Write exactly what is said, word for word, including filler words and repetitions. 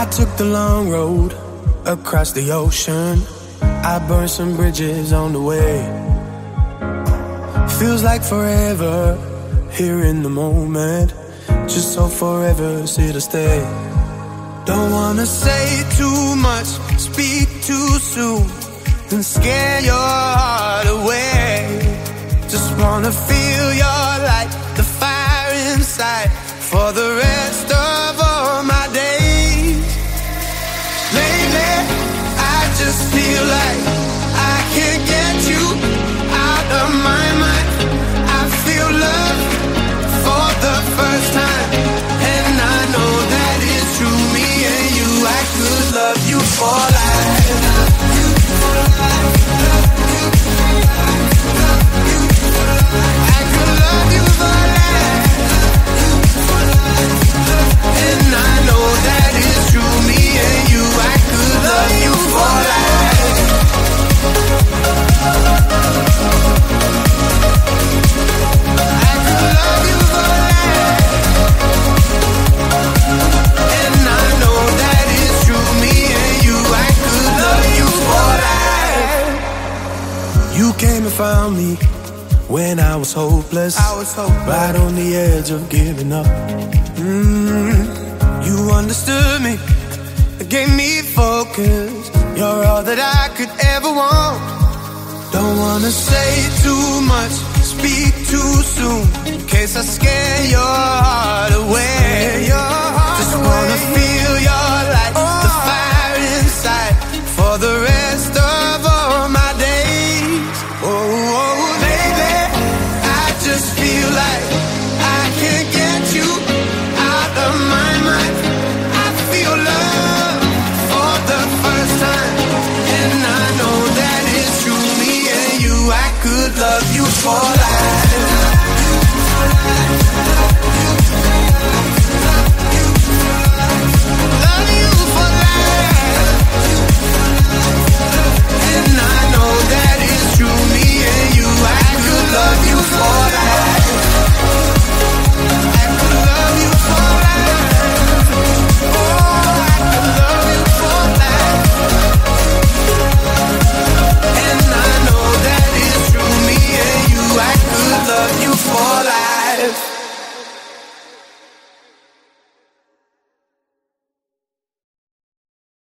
took the long road across the ocean. I burned some bridges on the way. Feels like forever here in the moment, just so forever's here to stay. Don't wanna say too much, speak too soon, and scare your heart away. Just wanna feel your light, the fire inside, for the rest of all my days. Lately, I just feel like I can't get you out of my mind. I feel love for the first time, and I know that it's true. Me and you, I could love you for life. I could love you for life, and I know that it's true. Me and you, I could love you for life. I could love you for life, and I know that it's true. Me and you, I could love you for life. You came and found me when I was hopeless, I was hopeless, right on the edge of giving up. Mm, you understood me, gave me focus. You're all that I could ever want. Don't wanna say too much, speak too soon, in case I scare your heart away. Just wanna feel your light, the fire inside, for the rest of all my days. Oh, oh, baby, I just feel like I can't get you out of my mind. I feel love for the first time, and I know that it's true. Me and you, I could love you for life. Love you for life, and I